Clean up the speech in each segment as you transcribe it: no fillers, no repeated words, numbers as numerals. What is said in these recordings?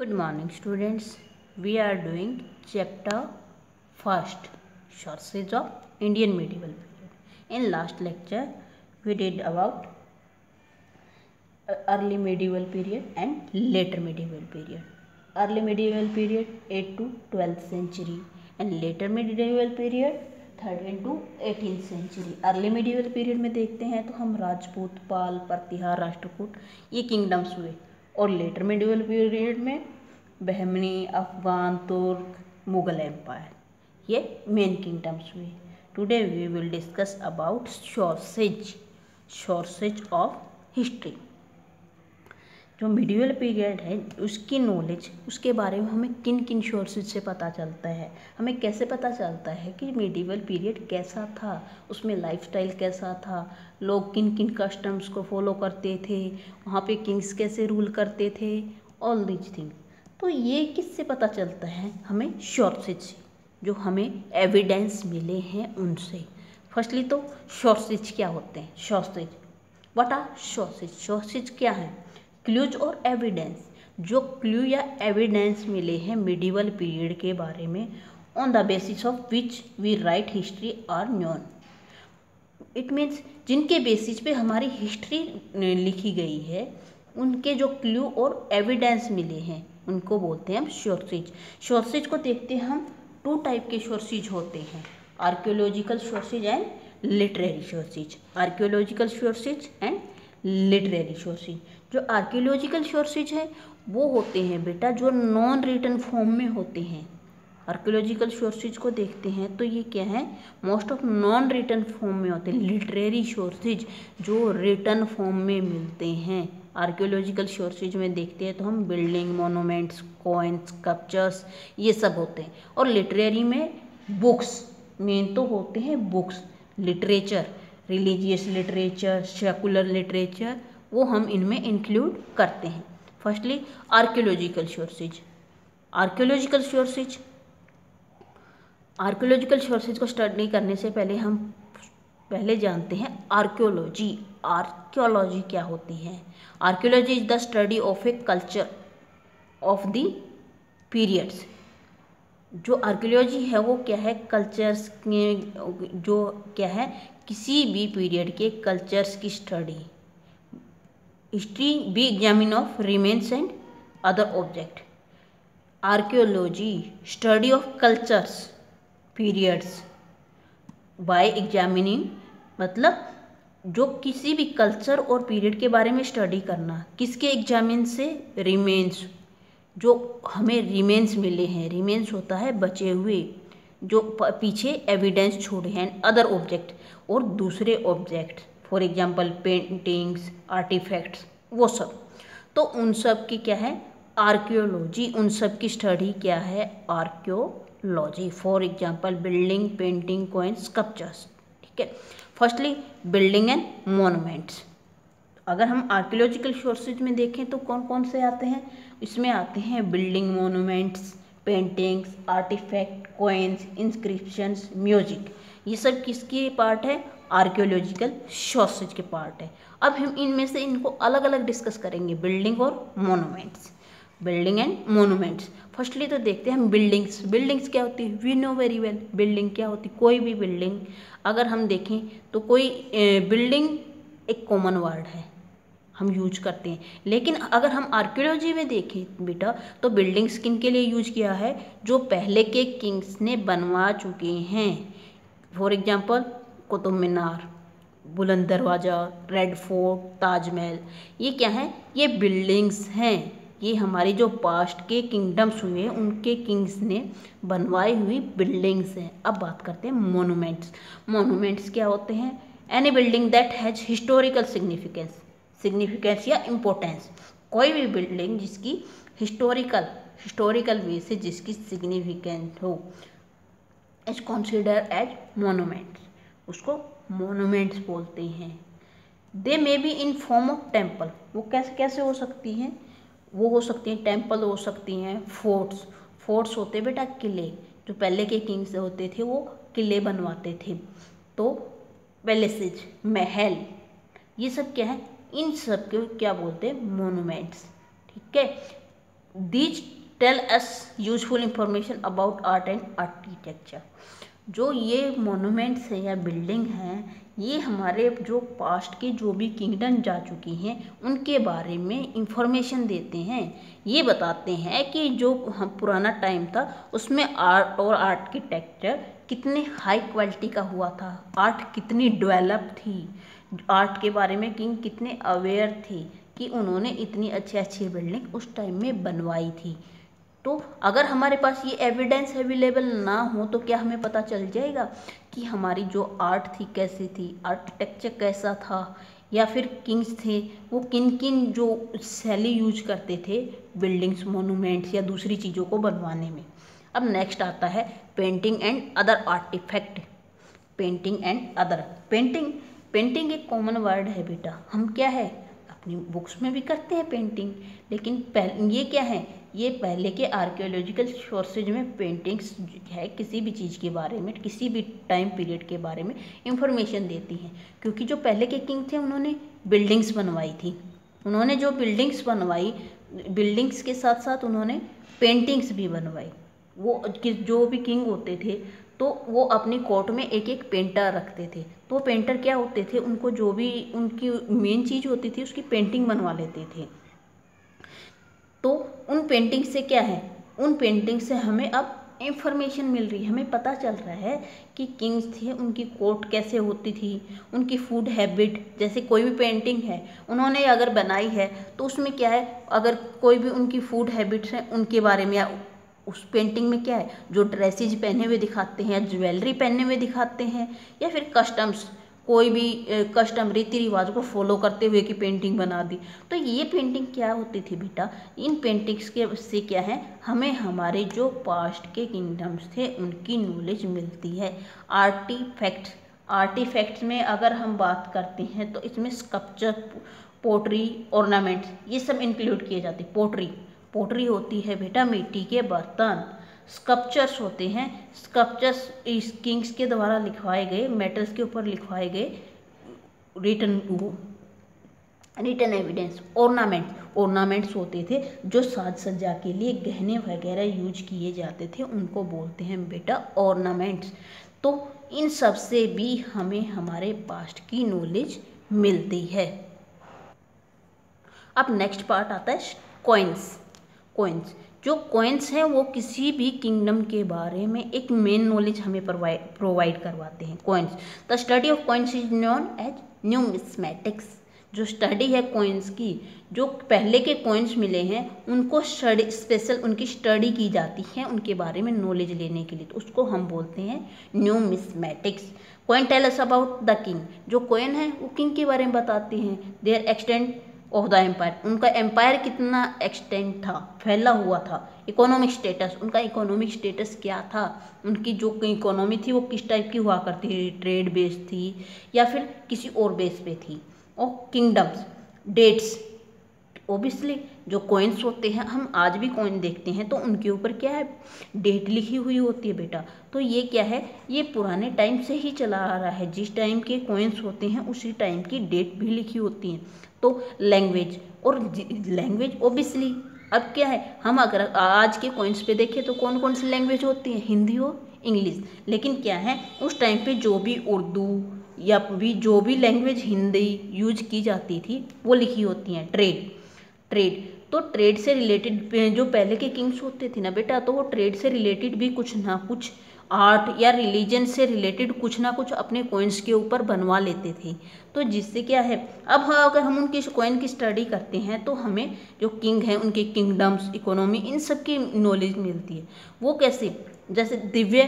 Good morning, students. We are doing chapter first, sources of Indian medieval period. In last lecture, we did about early medieval period and later medieval period. Early medieval period 8th to 12th century and later medieval period 13th to 18th century. Early medieval period में देखते हैं तो हम राजपूत, पाल, प्रतिहार, राष्ट्रकूट ये kingdoms हुए और letter medieval period में Bahmani, Afghan, Turk, Mughal empire ये मेन किंगडम्स हुए. Today we will discuss about sources of history. जो मिडिवल पीरियड है उसकी नॉलेज, उसके बारे में हमें किन किन सोर्सेज से पता चलता है, हमें कैसे पता चलता है कि मिडिवल पीरियड कैसा था, उसमें लाइफस्टाइल कैसा था, लोग किन किन कस्टम्स को फॉलो करते थे, वहाँ पे किंग्स कैसे रूल करते थे, ऑल दीज थिंग. तो ये किससे पता चलता है? हमें सोर्सेज से, जो हमें एविडेंस मिले हैं उनसे. फर्स्टली तो सोर्सेज क्या होते हैं? Sources, what are sources? Sources क्या है? क्लूज और एविडेंस. जो क्लू या एविडेंस मिले हैं मिडिवल पीरियड के बारे में, on the basis of which we write history are known. It means जिनके बेसिस पे हमारी हिस्ट्री लिखी गई है, उनके जो क्लू और एविडेंस मिले हैं उनको बोलते हैं हम सोर्सेज. सोर्सेज को देखते हैं हम, टू टाइप के सोर्सेज होते हैं, archaeological sources and literary sources. Archaeological sources and literary sources. जो आर्कियोलॉजिकल सोर्सेज है वो होते हैं बेटा जो नॉन रिटन फॉर्म में होते हैं. आर्कियोलॉजिकल सोर्सेज को देखते हैं तो ये क्या है? Most of non written form में होते हैं. लिटरेरी सोर्सेज जो रिटन फॉर्म में मिलते हैं. आर्कियोलॉजिकल सोर्सेज में देखते हैं तो हम बिल्डिंग, मोनूमेंट्स, कॉइन्स, स्कल्पचर्स ये सब होते हैं. और लिटरेरी में बुक्स, मेन तो होते हैं books, literature, religious literature, secular literature, वो हम इनमें इंक्लूड करते हैं. Firstly archaeological sources. Archaeological sources, archaeological sources को स्टडी करने से पहले हम पहले जानते हैं आर्कियोलॉजी. आर्कियोलॉजी क्या होती है? Archaeology is the study of a culture of the periods. जो आर्कियोलॉजी है वो क्या है? कल्चर्स के, जो क्या है, किसी भी पीरियड के कल्चर्स की study. History be examine of remains and other object. Archaeology study of cultures periods by examining, मतलब जो किसी भी कल्चर और पीरियड के बारे में स्टडी करना. किसके एग्जामिन से? रिमेन्स. जो हमें रिमेन्स मिले हैं, रिमेन्स होता है बचे हुए जो पीछे एविडेंस छोड़े हैं, अदर ऑब्जेक्ट और दूसरे object, for example paintings, artifacts, वो सब. तो उन सब की क्या है? आर्कियोलॉजी. उन सब की स्टडी क्या है? Archaeology. For example building, painting, coins, sculptures. ठीक है. Firstly building and monuments. अगर हम आर्कियोलॉजिकल सोर्सेज में देखें तो कौन कौन से आते हैं? इसमें आते हैं building, monuments, paintings, artifact, coins, inscriptions, music. ये सब किसके पार्ट है? आर्कियोलॉजिकल सोर्सेज के पार्ट है. अब हम इनमें से इनको अलग अलग डिस्कस करेंगे, बिल्डिंग और monuments. Building and monuments. Firstly तो देखते हैं हम बिल्डिंग्स. बिल्डिंग्स क्या होती है? We know very well. Building क्या होती है? कोई भी बिल्डिंग अगर हम देखें तो कोई बिल्डिंग एक कॉमन वर्ड है, हम यूज करते हैं. लेकिन अगर हम आर्कियोलॉजी में देखें बेटा तो बिल्डिंग्स किन के लिए यूज किया है? जो पहले के किंग्स ने बनवा चुके हैं. फॉर एग्जांपल कुतुब मीनार, बुलंद दरवाज़ा, रेड फोर्ट, ताजमहल, ये क्या है? ये बिल्डिंग्स हैं. ये हमारे जो पास्ट के किंगडम्स हुए उनके किंग्स ने बनवाई हुई बिल्डिंग्स हैं. अब बात करते हैं मोनूमेंट्स. मोनूमेंट्स क्या होते हैं? Any building that has historical significance या इम्पोर्टेंस. कोई भी बिल्डिंग जिसकी हिस्टोरिकल वे से जिसकी सिग्निफिकेंट हो इज कंसिडर एज मोनूमेंट्स. उसको मोनूमेंट्स बोलते हैं. They may be in form of temple. वो कैसे कैसे हो सकती हैं? वो हो सकती हैं टेम्पल, हो सकती हैं फोर्ट्स. फोर्ट्स होते बेटा किले. जो पहले के किंग्स होते थे वो किले बनवाते थे. तो पैलेसेज, महल, ये सब क्या है? इन सब को क्या बोलते हैं? मोनूमेंट्स. ठीक है. These tell us useful information about art and architecture. जो ये मोनूमेंट्स हैं या बिल्डिंग हैं, ये हमारे जो पास्ट के जो भी किंगडम जा चुकी हैं उनके बारे में इंफॉर्मेशन देते हैं। ये बताते हैं कि जो हम पुराना टाइम था उसमें आर्ट और आर्किटेक्चर कितने हाई क्वालिटी का हुआ था, आर्ट कितनी डेवलप थी, आर्ट के बारे में किंग कितने अवेयर थे कि उन्होंने इतनी अच्छी अच्छी बिल्डिंग उस टाइम में बनवाई थी। तो अगर हमारे पास ये एविडेंस अवेलेबल ना हो तो क्या हमें पता चल जाएगा कि हमारी जो आर्ट थी कैसी थी, आर्किटेक्चर कैसा था, या फिर किंग्स थे वो किन किन जो शैली यूज करते थे बिल्डिंग्स, मोनूमेंट्स या दूसरी चीज़ों को बनवाने में। अब नेक्स्ट आता है painting and other artifact. Painting and other, painting एक कॉमन वर्ड है बेटा। हम क्या है अपनी बुक्स में भी करते हैं पेंटिंग, लेकिन ये क्या है, ये पहले के आर्कियोलॉजिकल सोर्सेज में पेंटिंग्स है किसी भी चीज़ के बारे में, किसी भी टाइम पीरियड के बारे में इंफॉर्मेशन देती हैं। क्योंकि जो पहले के किंग थे उन्होंने बिल्डिंग्स बनवाई थी, उन्होंने जो बिल्डिंग्स बनवाई, बिल्डिंग्स के साथ साथ उन्होंने पेंटिंग्स भी बनवाई। वो जो भी किंग होते थे तो वो अपनी कोर्ट में एक एक पेंटर रखते थे। तो पेंटर क्या होते थे, उनको जो भी उनकी मेन चीज़ होती थी उसकी पेंटिंग बनवा लेते थे। तो उन पेंटिंग से क्या है, उन पेंटिंग से हमें अब इंफॉर्मेशन मिल रही है, हमें पता चल रहा है कि किंग्स थे उनकी कोर्ट कैसे होती थी, उनकी फूड हैबिट। जैसे कोई भी पेंटिंग है उन्होंने अगर बनाई है तो उसमें क्या है, अगर कोई भी उनकी फूड हैबिट्स हैं उनके बारे में, या उस पेंटिंग में क्या है जो ड्रेसेज पहने हुए दिखाते हैं या ज्वेलरी पहने हुए दिखाते हैं, या फिर कस्टम्स, कोई भी कस्टम रीति रिवाज को फॉलो करते हुए की पेंटिंग बना दी। तो ये पेंटिंग क्या होती थी बेटा, इन पेंटिंग्स के से क्या है, हमें हमारे जो पास्ट के किंगडम्स थे उनकी नॉलेज मिलती है। आर्टिफैक्ट्स में अगर हम बात करते हैं तो इसमें स्कल्पचर, पोट्री, ऑर्नामेंट्स ये सब इंक्लूड किए जाते हैं। पोट्री होती है बेटा मिट्टी के बर्तन। स्कल्पचर्स होते हैं, स्कल्पचर्स इस किंग्स के द्वारा लिखवाए गए, मेटल्स के ऊपर लिखवाए गए रिटन एविडेंस। ऑर्नामेंट्स होते थे जो साज सज्जा के लिए गहने वगैरह यूज किए जाते थे, उनको बोलते हैं बेटा ऑर्नामेंट्स। तो इन सब से भी हमें हमारे पास्ट की नॉलेज मिलती है। अब नेक्स्ट पार्ट आता है कॉइन्स। जो कॉइन्स हैं वो किसी भी किंगडम के बारे में एक मेन नॉलेज हमें प्रोवाइड करवाते हैं। Coins, the study of coins is known as numismatics. जो स्टडी है कॉइन्स की, जो पहले के कॉइन्स मिले हैं उनको स्पेशल उनकी स्टडी की जाती है उनके बारे में नॉलेज लेने के लिए, तो उसको हम बोलते हैं numismatics. Coin tell us about the king. जो कॉइन है वो किंग के बारे में बताते हैं। Their extent of the empire, उनका एम्पायर कितना एक्सटेंड था, फैला हुआ था। इकोनॉमिक स्टेटस, उनका इकोनॉमिक स्टेटस क्या था, उनकी जो इकोनॉमी थी वो किस टाइप की हुआ करती थी, ट्रेड बेस थी या फिर किसी और बेस पे थी। और किंगडम्स, डेट्स, ओबियसली जो कॉइन्स होते हैं, हम आज भी कॉइन देखते हैं तो उनके ऊपर क्या है, डेट लिखी हुई होती है बेटा। तो ये क्या है, ये पुराने टाइम से ही चला आ रहा है, जिस टाइम के कॉइन्स होते हैं उसी टाइम की डेट भी लिखी होती है। तो लैंग्वेज, और लैंग्वेज ओबियसली अब क्या है, हम अगर आज के कॉइन्स पे देखें तो कौन कौन सी लैंग्वेज होती है, हिंदी और इंग्लिश। लेकिन क्या है, उस टाइम पे जो भी उर्दू या भी जो भी लैंग्वेज हिंदी यूज की जाती थी वो लिखी होती हैं। ट्रेड, तो ट्रेड से रिलेटेड जो पहले के किंग्स होते थे ना बेटा, तो वो ट्रेड से रिलेटेड भी कुछ ना कुछ, आर्ट या रिलीजन से रिलेटेड कुछ ना कुछ अपने कॉइन्स के ऊपर बनवा लेते थे। तो जिससे क्या है, अब अगर हम उनकी कॉइन की स्टडी करते हैं तो हमें जो किंग हैं उनके किंगडम्स, इकोनॉमी, इन सब की नॉलेज मिलती है। वो कैसे, जैसे Divya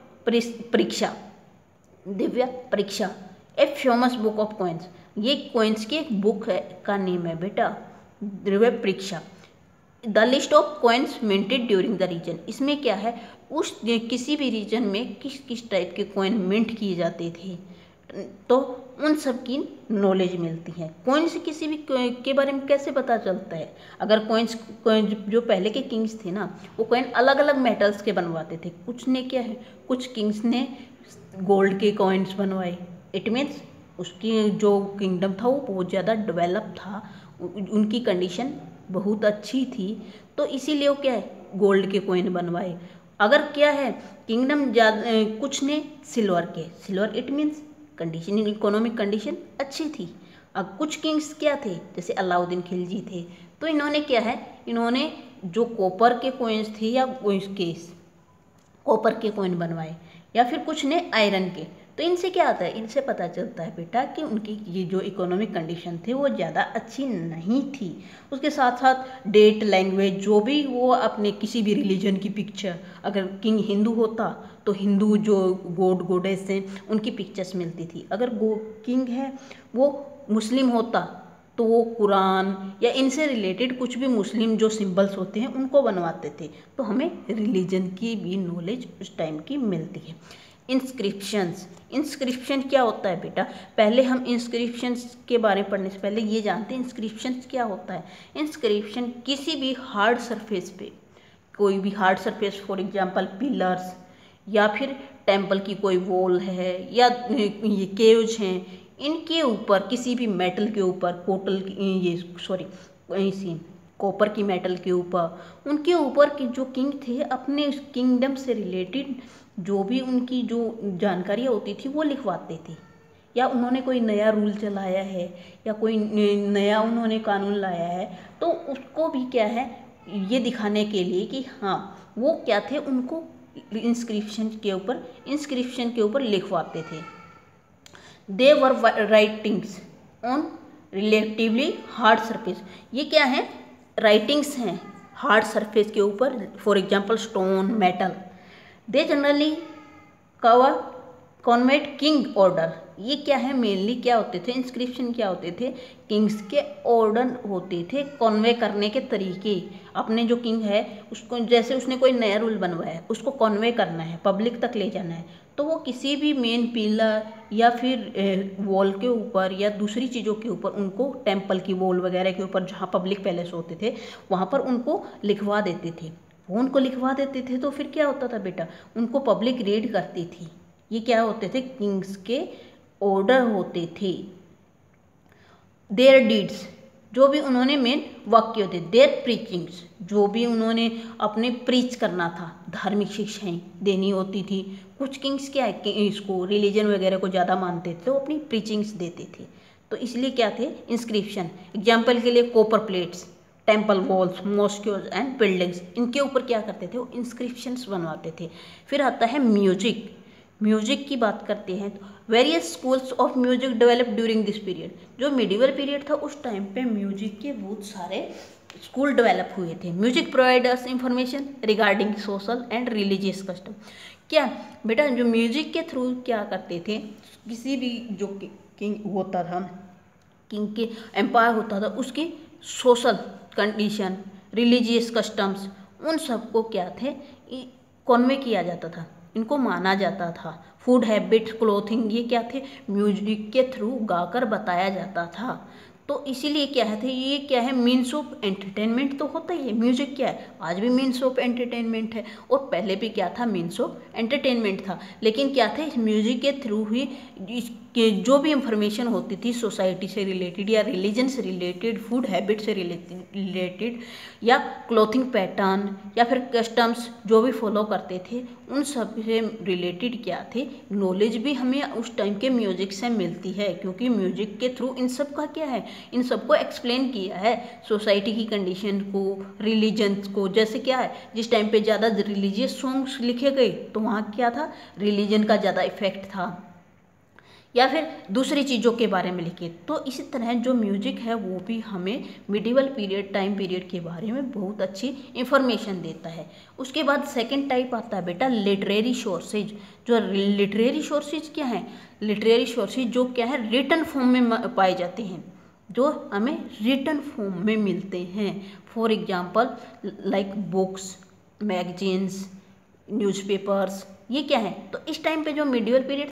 Pariksha, a famous book of coins. ये कॉइन्स की एक बुक है का नेम है बेटा Divya Pariksha. The list of coins minted during the region. इसमें क्या है, उस किसी भी रीजन में किस किस टाइप के कॉइन मिंट किए जाते थे, तो उन सब की नॉलेज मिलती है। कॉइन्स किसी भी के बारे में कैसे पता चलता है, अगर कॉइन्स जो पहले के किंग्स थे ना, वो कॉइन अलग अलग मेटल्स के बनवाते थे। कुछ ने क्या है, कुछ किंग्स ने गोल्ड के कॉइन्स बनवाए। इट मीन्स उसकी जो किंगडम था वो बहुत ज़्यादा डेवलप था, उनकी कंडीशन बहुत अच्छी थी, तो इसीलिए वो क्या है गोल्ड के कॉइन बनवाए। अगर क्या है किंगडम कुछ ने सिल्वर के, silver it means condition, economic condition अच्छी थी। अब कुछ किंग्स क्या थे जैसे अलाउद्दीन खिलजी थे, तो इन्होंने क्या है इन्होंने जो कॉपर के कॉइन्स थे या इसके कॉपर के कॉइन बनवाए, या फिर कुछ ने आयरन के। तो इनसे क्या आता है, इनसे पता चलता है बेटा कि उनकी ये जो इकोनॉमिक कंडीशन थी वो ज़्यादा अच्छी नहीं थी। उसके साथ साथ डेट, लैंग्वेज, जो भी वो अपने किसी भी रिलीजन की पिक्चर, अगर किंग हिंदू होता तो हिंदू जो गॉड गॉडेस हैं उनकी पिक्चर्स मिलती थी। अगर किंग है वो मुस्लिम होता तो वो कुरान या इनसे रिलेटेड कुछ भी मुस्लिम जो सिंबल्स होते हैं उनको बनवाते थे। तो हमें रिलीजन की भी नॉलेज उस टाइम की मिलती है। इंस्क्रिप्शंस, इंस्क्रिप्शन क्या होता है बेटा, पहले हम इंस्क्रिप्शंस के बारे में पढ़ने से पहले ये जानते हैं इंस्क्रिप्शंस क्या होता है। इंस्क्रिप्शन किसी भी हार्ड सरफेस पे, कोई भी hard surface for example pillars या फिर टेम्पल की कोई वॉल है या ये केव्स हैं, इनके ऊपर किसी भी मेटल के ऊपर कॉपर की मेटल के ऊपर, उनके ऊपर की जो किंग थे अपने किंगडम से रिलेटेड जो भी उनकी जो जानकारियाँ होती थी वो लिखवाते थे। या उन्होंने कोई नया रूल चलाया है या कोई नया उन्होंने कानून लाया है तो उसको भी क्या है ये दिखाने के लिए कि हाँ वो क्या थे, उनको इंस्क्रिप्शन के ऊपर लिखवाते थे। They were writings on relatively hard surface, ये क्या है राइटिंग्स हैं हार्ड सरफेस के ऊपर, for example stone, metal. They generally cover convey king order, ये क्या है मेनली क्या होते थे इंस्क्रिप्शन, क्या होते थे किंग्स के ऑर्डर होते थे, कॉन्वे करने के तरीके। अपने जो किंग है उसको जैसे उसने कोई नया रूल बनवाया है उसको कॉन्वे करना है, पब्लिक तक ले जाना है, तो वो किसी भी मेन पिलर या फिर वॉल के ऊपर या दूसरी चीज़ों के ऊपर उनको, टेम्पल की वॉल वगैरह के ऊपर जहाँ पब्लिक पैलेस होते थे वहाँ पर उनको लिखवा देते थे। वो उनको लिखवा देते थे तो फिर क्या होता था बेटा, उनको पब्लिक रीड करती थी। ये क्या होते थे किंग्स के ऑर्डर होते थे। देयर डीड्स, जो भी उन्होंने मेन वाक्य होते, देयर प्रीचिंग्स, जो भी उन्होंने अपने प्रीच करना था, धार्मिक शिक्षाएं देनी होती थी। कुछ किंग्स क्या है कि इसको रिलीजन वगैरह को ज़्यादा मानते थे तो अपनी प्रीचिंग्स देते थे, तो इसलिए क्या थे इंस्क्रिप्शन। एग्जाम्पल के लिए copper plates, temple walls, mosques and buildings, इनके ऊपर क्या करते थे वो इंस्क्रिप्शंस बनवाते थे। फिर आता है म्यूजिक, म्यूजिक की बात करते हैं तो various schools of music develop during this period, जो मिडिवल पीरियड था उस टाइम पे म्यूजिक के बहुत सारे स्कूल डेवलप हुए थे। Music provide us information regarding social and religious custom, क्या बेटा जो म्यूजिक के थ्रू क्या करते थे, किसी भी जो किंग होता था, किंग के एम्पायर होता था, उसकी सोशल कंडीशन, रिलीजियस कस्टम्स, उन सबको क्या थे कॉन्वे किया जाता था, इनको माना जाता था। फूड हैबिट, क्लोथिंग, ये क्या थे म्यूजिक के थ्रू गाकर बताया जाता था। तो इसीलिए क्या है थे ये क्या है मीन्स ऑफ एंटरटेनमेंट तो होता ही है। म्यूजिक क्या है आज भी मीन्स ऑफ एंटरटेनमेंट है और पहले भी क्या था मीन्स ऑफ एंटरटेनमेंट था। लेकिन क्या था इस म्यूजिक के थ्रू ही इसके जो भी इंफॉर्मेशन होती थी सोसाइटी से रिलेटेड या रिलीजन से रिलेटेड, फूड हैबिट से रिलेटेड या क्लोथिंग पैटर्न या फिर कस्टम्स जो भी फॉलो करते थे, उन सब से रिलेटेड क्या थे नॉलेज भी हमें उस टाइम के म्यूजिक से मिलती है। क्योंकि म्यूजिक के थ्रू इन सब का क्या है, इन सबको एक्सप्लेन किया है सोसाइटी की कंडीशन को, रिलीजन को। जैसे क्या है जिस टाइम पे ज़्यादा रिलीजियस सॉन्ग्स लिखे गए तो वहाँ क्या था रिलीजन का ज़्यादा इफेक्ट था, या फिर दूसरी चीज़ों के बारे में लिखे। तो इसी तरह जो म्यूजिक है वो भी हमें मिडिवल पीरियड टाइम पीरियड के बारे में बहुत अच्छी इंफॉर्मेशन देता है। उसके बाद सेकंड टाइप आता है बेटा लिटरेरी सोर्सेज। जो लिटरेरी सोर्सेज क्या है, लिटरेरी सोर्सेज जो क्या है रिटन फॉर्म में पाए जाते हैं, जो हमें रिटन फॉर्म में मिलते हैं। For example like books, magazines, newspapers, ये क्या है। तो इस टाइम पे जो मिडिवल पीरियड